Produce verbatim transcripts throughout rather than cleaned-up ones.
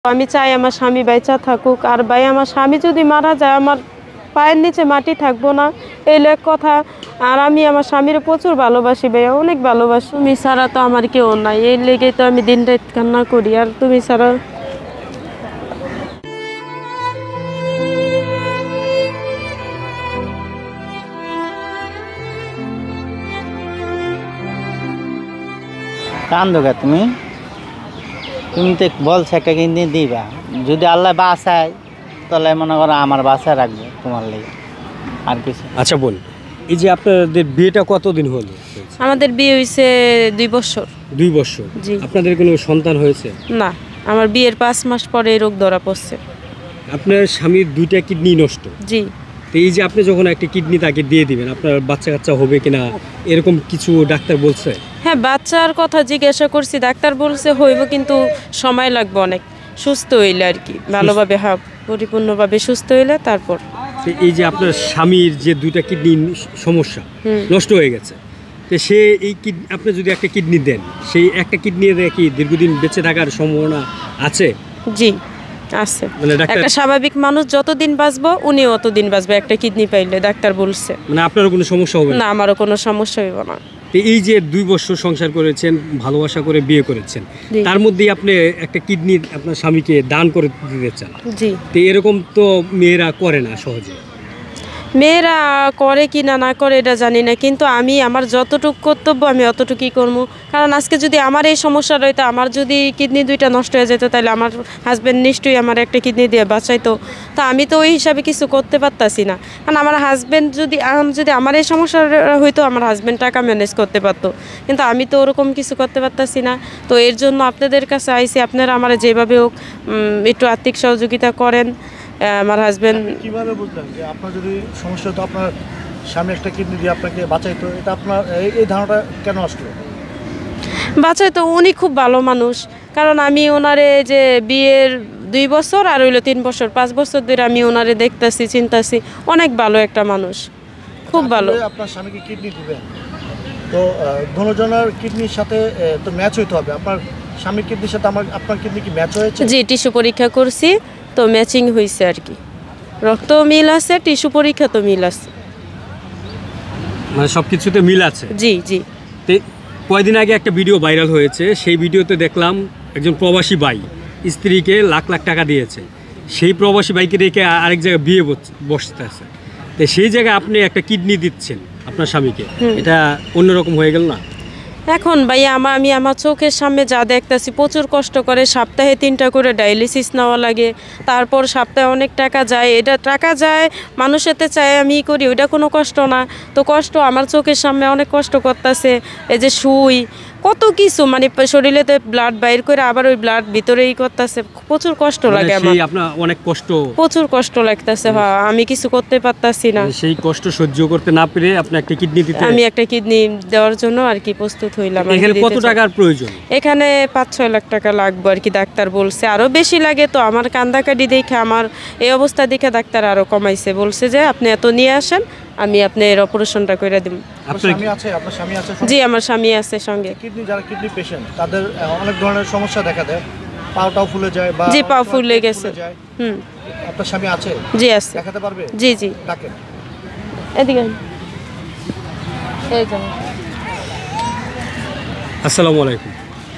আমি চাই আমার স্বামী বেঁচে থাকুক, আর ভাই আমার স্বামী যদি মারা যায় আমার পায়ের নিচে মাটি থাকবো না, এই লেখ কথা। আর আমি আমার স্বামীর প্রচুর ভালোবাসি ভাইয়া, অনেক ভালোবাসি। তুমি ছাড়া তো আমার কেউ নাই, এই লেগে তো আমি দিন রাত কান্না করি। আর তুমি ছাড়া কান্দোগা তুমি তুমি তো বলছো একটা কিনে দিবা, যদি আল্লাহ বাঁচায় তাহলে মনে করো আমার বাঁচায় রাখবে তোমার লেগে, আর কিছু। আচ্ছা বোন, এই যে আপনাদের বিয়েটা কতদিন হলো? আমাদের বিয়ে হয়েছে দুই বছর। দুই বছর? জি। আপনাদের কোনো সন্তান হয়েছে? না, আমার বিয়ের পাঁচ মাস পরে এই রোগ ধরা পড়ছে। আপনার স্বামীর দুইটা কিডনি নষ্ট? জি। তো এই যে আপনি যখন একটা কিডনি তাকে দিয়ে দিবেন, আপনার বাচ্চা কাচ্চা হবে কিনা এরকম কিছু ডাক্তার বলছে? হ্যাঁ, বাচ্চার কথা জিজ্ঞাসা করছি, ডাক্তার বলছে হইব, কিন্তু সময় লাগবে অনেক, সুস্থ হইলে আর কি, ভালোভাবে হ্যাঁ পরিপূর্ণভাবে সুস্থ হইলে তারপর। তো এই যে আপনার স্বামীর যে দুইটা কিডনি সমস্যা নষ্ট হয়ে গেছে, তো সে এই কিডনি আপনি যদি একটা কিডনি দেন, সেই একটা কিডনি দিয়ে কি দীর্ঘদিন বেঁচে থাকার সম্ভাবনা আছে? জি আছে। মানে ডাক্তার একটা স্বাভাবিক মানুষ যতদিন বাঁচবো উনি অতদিন বাঁচবে একটা কিডনি পাইলে, ডাক্তার বলছে। মানে আপনারও কোনো সমস্যা হবে না, আমারও কোনো সমস্যা হইব না। তো এই যে দুই বছর সংসার করেছেন, ভালোবাসা করে বিয়ে করেছেন, তার মধ্যেই আপনি একটা কিডনি আপনার স্বামীকে দান করে দিতে চান। জি। তো এরকম তো মেয়েরা করে না সহজে। মেয়েরা করে কি না না করে এটা জানি না, কিন্তু আমি আমার যতটুকু কর্তব্য আমি অতটুকুই করবো। কারণ আজকে যদি আমার এই সমস্যা রইতো, আমার যদি কিডনি দুইটা নষ্ট হয়ে যেত, তাহলে আমার হাজব্যান্ড নিশ্চয়ই আমার একটা কিডনি দিয়ে বাঁচাইতো। তা আমি তো ওই হিসাবে কিছু করতে পারতাছি না, কারণ আমার হাজব্যান্ড যদি যদি আমার এই সমস্যা হইতো, আমার হাজব্যান্ড টাকা ম্যানেজ করতে পারতো, কিন্তু আমি তো ওরকম কিছু করতে পারতাছি না। তো এর জন্য আপনাদের কাছে আইসি, আপনারা আমার যেভাবে হোক একটু আর্থিক সহযোগিতা করেন। আমার হাজবেন্ড কিভাবে বুঝলেন যে আপনার যদি সমস্যা হতো, আপনার স্বামী একটা কিডনি দিয়ে আপনাকে বাঁচাইতো, এটা আপনার এই ধারণাটা কেন আসলো? বাঁচাইতো, উনি খুব ভালো মানুষ। কারণ আমি ওনারে যে বিয়ের দুই বছর আর হইলো তিন বছর পাঁচ বছর ধরে আমি ওনারে দেখতেছি, চিন্তাছি, অনেক ভালো একটা মানুষ, খুব ভালো। আপনার স্বামীকে কিডনি দিবেন, তো দুজনের কিডনির সাথে তো ম্যাচ হইতে হবে। আপনার স্বামীর কিডনির সাথে আমার আপনার কিডনি কি ম্যাচ হয়েছে? জি, টিস্যু পরীক্ষা করছি, তো ম্যাচিং হয়েছে আর কি, রক্ত মিল আছে, টিস্যু পরীক্ষা তো মিল আছে, মানে সব কিছুতে মিল আছে। জি জি। কয়েকদিন আগে একটা ভিডিও ভাইরাল হয়েছে, সেই ভিডিওতে দেখলাম একজন প্রবাসী ভাই স্ত্রীকে লাখ লাখ টাকা দিয়েছে, সেই প্রবাসী ভাইকে রেখে আরেক জায়গায় বিয়ে বসতে আছে। তো সেই জায়গায় আপনি একটা কিডনি দিচ্ছেন আপনার স্বামীকে, এটা অন্যরকম হয়ে গেল না? এখন ভাইয়া আমার আমি আমার চোখের সামনে যা দেখতেছি, প্রচুর কষ্ট করে, সপ্তাহে তিনটা করে ডায়ালিসিস নেওয়া লাগে, তারপর সপ্তাহে অনেক টাকা যায়, এটা টাকা যায় মানুষেতে চায় আমি করি, ওইটা কোনো কষ্ট না। তো কষ্ট আমার চোখের সামনে অনেক কষ্ট করতেছে, এই যে সুই কত কিছু, মানে শরীরেতে ব্লাড বাইর করে আবার ওই ব্লাড ভিতরেই করতেছে, প্রচুর কষ্ট লাগে আমার, আপনার অনেক কষ্ট, প্রচুর কষ্ট লাগতেছে। হ্যাঁ, আমি কিছু করতে পারতাছি না, সেই কষ্ট সহ্য করতে না পেরে আপনি একটা কিডনি দিতে, আমি একটা কিডনি দেওয়ার জন্য আর কি প্রস্তুত হইলাম। এখানে কত টাকার প্রয়োজন? এখানে পাঁচ ছয় লাখ টাকা লাগবে আর কি, ডাক্তার বলছে আরো বেশি লাগে। তো আমার কান্দাকাটি দেখে, আমার এই অবস্থা দেখে ডাক্তার আরো কমাইছে, বলছে যে আপনি এত নিয়ে আসেন, আমি আপনার অপারেশনটা করে দিব। আপনার স্বামী আছে? আপনার স্বামী আছে? জি, আমার স্বামী আছে সঙ্গে। কিডনি যারা কিডনি পেশেন্ট তাদের অনেক ধরনের সমস্যা দেখা দেয়, পাওটাও ফুলে যায় বা জি, পা ফুলে গেছে। হুম, আপনার স্বামী আছে? জি আছে। দেখাতে পারবে? জি জি, ডাকেন এদিকে। এই যে আসসালামু আলাইকুম।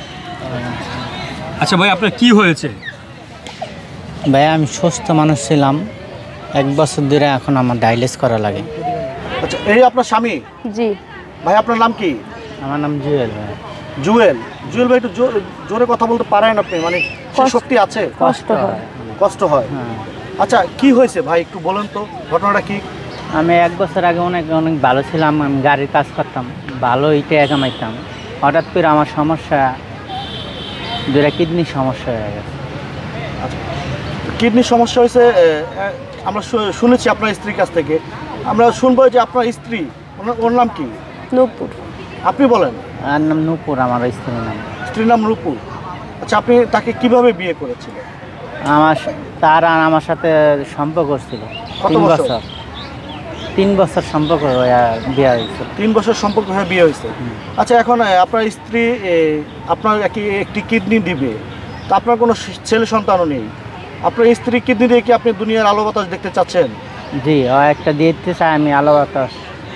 আচ্ছা ভাই, আপনার কি হয়েছে? ভাই আমি সুস্থ মানুষ ছিলাম, এক বছর ধরে এখন আমার ডায়ালিসিস করা লাগে। আচ্ছা, এই আপনার স্বামী? জি। ভাই আপনার নাম কি? আমার নাম জুয়েল ভাই। জুয়েল? জুয়েল ভাই একটু জোরে কথা বলতে পারেন আপনি? মানে শক্তি আছে? কষ্ট হয়। কষ্ট হয়? হ্যাঁ। আচ্ছা, কি হয়েছে ভাই একটু বলেন তো, ঘটনাটা কি? আমি এক বছর আগে অনেক অনেক ভালো ছিলাম, আমি গাড়ির কাজ করতাম, ভালো ইটে কামাইতাম। হঠাৎ করে আমার সমস্যা, দুটা কিডনির সমস্যা হয়ে গেছে। আচ্ছা, কিডনির সমস্যা হয়েছে, আমরা শুনেছি আপনার স্ত্রীর কাছ থেকে। আমরা শুনবো যে আপনার স্ত্রী, ওর নাম কি? নূপুর। আপনি বলেন। আর নাম নূপুর, আমার স্ত্রীর নাম। স্ত্রীর নাম নূপুর। আচ্ছা, আপনি তাকে কিভাবে বিয়ে করেছিলেন? আমার তার আর আমার সাথে সম্পর্ক ছিল তিন বছর তিন বছর সম্পর্ক বিয়ে হয়েছে। তিন বছর সম্পর্ক হয়ে বিয়ে হয়েছে। আচ্ছা, এখন আপনার স্ত্রী আপনার একটি কিডনি দিবে, তো আপনার কোনো ছেলে সন্তানও নেই, আপনার স্ত্রী কিডনি দিয়ে কি আপনি দুনিয়ার আলো বাতাস দেখতে চাচ্ছেন? জি, ও একটা দিতে চাই, আমি আলো বাতাস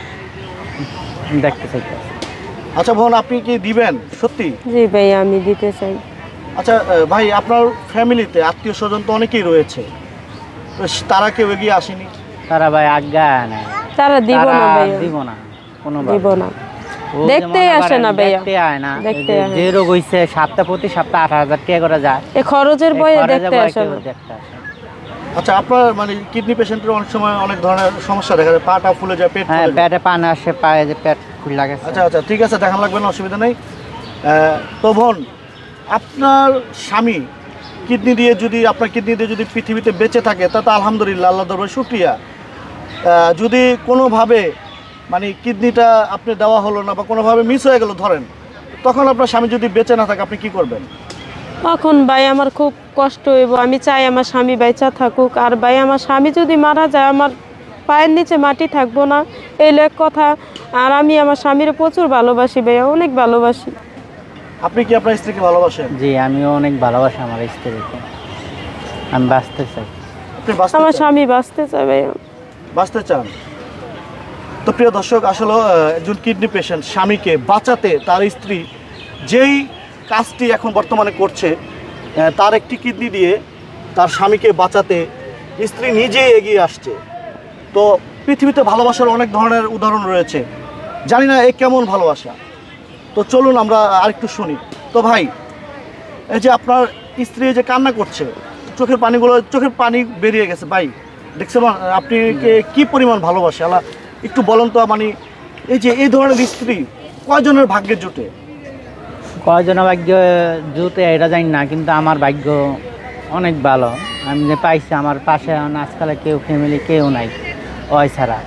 দেখতে চাই। আচ্ছা বোন, আপনি কি দিবেন সত্যি? জি ভাই, আমি দিতে চাই। আচ্ছা ভাই, আপনার ফ্যামিলিতে আত্মীয় স্বজন তো অনেকেই রয়েছে, তো তারা কেউ এগিয়ে আসেনি? তারা ভাই আজ্ঞা নেই, তারা দিব না তারা ভাইয়া, দিব না, কোনো দিব না, ও দেখতে যে মনে আসে করেন না ভাইয়া, দেখতে আয় না। দেখতে এই যে- আয় না। যে রোগ হইছে সপ্তাহ প্রতি সপ্তাহ আট হাজার টাকা করে যায়, এই খরচের এই বয়ে খরচে দেখতে ভয় আসে কেউ না। দেখতে আসে না। আচ্ছা, আপনার মানে কিডনি পেশেন্টের অনেক সময় অনেক ধরনের সমস্যা দেখা যায়, পাটা ফুলে যায়, পেট হ্যাঁ, ফুলে যায়। পেটে পানি আসে, পায়ে যে পেট ফুল লাগে। আচ্ছা আচ্ছা, ঠিক আছে, দেখান লাগবে না, অসুবিধা নেই। আহ, তো বোন, আপনার স্বামী কিডনি দিয়ে যদি আপনার কিডনি দিয়ে যদি পৃথিবীতে বেঁচে থাকে, তা তো আলহামদুলিল্লাহ, আল্লাহ দরবারে শুকরিয়া। আহ, যদি কোনোভাবে মানে কিডনিটা আপনি দেওয়া হলো না বা কোনোভাবে মিস হয়ে গেল ধরেন, তখন আপনার স্বামী যদি বেঁচে না থাকে আপনি কি করবেন? তখন ভাই আমার খুব কষ্ট হইব। আমি চাই আমার স্বামী বেঁচে থাকুক, আর ভাই আমার স্বামী যদি মারা যায় আমার পায়ের নিচে মাটি থাকবো না, এই এক কথা। আর আমি আমার স্বামীর প্রচুর ভালোবাসি ভাইয়া, অনেক ভালোবাসি। আপনি কি আপনার স্ত্রীকে ভালোবাসেন? জি, আমিও অনেক ভালোবাসি আমার স্ত্রীকে, আমি বাঁচতে চাই। আপনি বাঁচতে আমার চান? স্বামী বাঁচতে চায় ভাইয়া। বাঁচতে চান? তো প্রিয় দর্শক, আসলে আহ, একজন কিডনি পেশেন্ট স্বামীকে বাঁচাতে তার স্ত্রী যেই কাজটি এখন বর্তমানে করছে, আহ, তার একটি কিডনি দিয়ে তার স্বামীকে বাঁচাতে স্ত্রী নিজেই এগিয়ে আসছে। তো পৃথিবীতে ভালোবাসার অনেক ধরনের উদাহরণ রয়েছে, জানি না এ কেমন ভালোবাসা। তো চলুন আমরা আরেকটু শুনি। তো ভাই, এই যে আপনার স্ত্রী যে কান্না করছে, চোখের পানিগুলো চোখের পানি বেরিয়ে গেছে, ভাই দেখছেন আপনি কি পরিমাণ ভালোবাসে আল্লাহ, একটু বলেন তো। মানে এই যে এই ধরনের স্ত্রী কয়জনের ভাগ্যে জুটে? কয়জনের ভাগ্য জুতে এটা জানি না, কিন্তু আমার ভাগ্য অনেক ভালো। আমি যে পাইছি, আমার পাশে আজকাল কেউ ফ্যামিলি কেউ নাই, ওই ছাড়া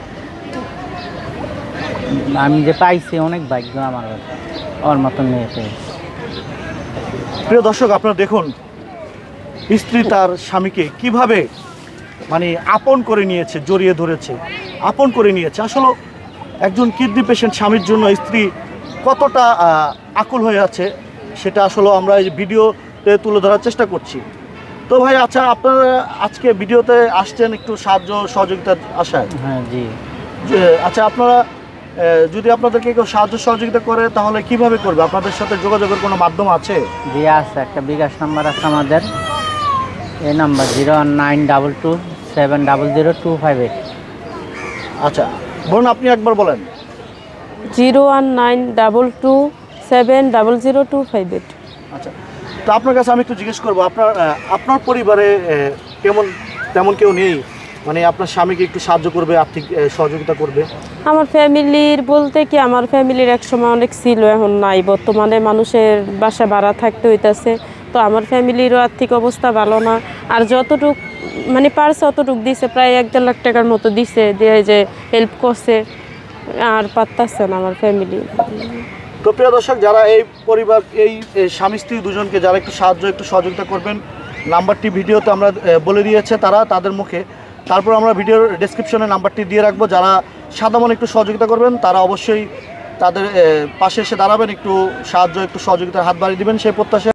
আমি যে পাইছি অনেক ভাগ্য আমার, ওর মতন মেয়ে পেয়েছি। প্রিয় দর্শক, আপনারা দেখুন স্ত্রী তার স্বামীকে কিভাবে মানে আপন করে নিয়েছে, জড়িয়ে ধরেছে, আপন করে নিয়েছে। আসলে একজন কিডনি পেশেন্ট স্বামীর জন্য স্ত্রী কতটা আহ, আকুল হয়ে আছে সেটা আসলে আমরা এই ভিডিওতে তুলে ধরার চেষ্টা করছি। তো ভাই, আচ্ছা আপনারা আজকে ভিডিওতে আসছেন একটু সাহায্য সহযোগিতার আশায়। হ্যাঁ জি, যে আচ্ছা, আপনারা আহ, যদি আপনাদেরকে কেউ সাহায্য সহযোগিতা করে তাহলে কিভাবে করবে? আপনাদের সাথে যোগাযোগের কোনো মাধ্যম আছে? জি আছে, একটা বিকাশ নাম্বার আছে আমাদের, এই number zero one nine double two seven double zero two five eight. আচ্ছা বলুন, আপনি একবার বলেন। Zero one nine double two seven double zero two five eight. আচ্ছা, তো আপনার কাছে আমি একটু জিজ্ঞেস করবো, আপনার আহ, আপনার পরিবারে আহ, কেমন তেমন কেউ নেই মানে আপনার স্বামীকে একটু সাহায্য করবে, আর্থিক আহ, সহযোগিতা করবে? আমার ফ্যামিলির বলতে কি, আমার ফ্যামিলির এক সময় অনেক ছিল, এখন নাই। বর্তমানে মানুষের বাসা ভাড়া থাকতে হইতাছে, তো আমার ফ্যামিলিরও আর্থিক অবস্থা ভালো না। আর যতটুক মানে পারছে অতটুক দিছে, প্রায় এক দেড় লাখ টাকার মতো দিছে, দিয়ে যে হেল্প করছে, আর পারতাছে না আমার ফ্যামিলি। তো প্রিয় দর্শক, যারা এই পরিবার এই এই স্বামী স্ত্রী দুজনকে যারা একটু সাহায্য একটু সহযোগিতা করবেন, নাম্বারটি ভিডিওতে আমরা আহ, বলে দিয়েছে তারা তাদের মুখে। তারপর আমরা ভিডিওর ডেসক্রিপশনে নাম্বারটি দিয়ে রাখবো। যারা সাধারণ একটু সহযোগিতা করবেন তারা অবশ্যই তাদের আহ, পাশে এসে দাঁড়াবেন, একটু সাহায্য একটু সহযোগিতার হাত বাড়িয়ে দিবেন সেই প্রত্যাশা।